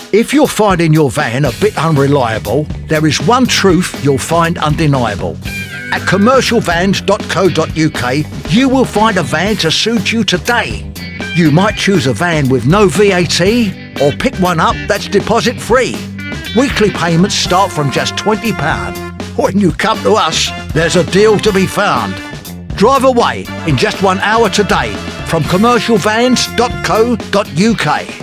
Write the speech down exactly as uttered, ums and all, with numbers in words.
If you're finding your van a bit unreliable, there is one truth you'll find undeniable. At commercial vans dot co dot U K, you will find a van to suit you today. You might choose a van with no V A T or pick one up that's deposit free. Weekly payments start from just twenty pounds. When you come to us, there's a deal to be found. Drive away in just one hour today from commercial vans dot co dot U K.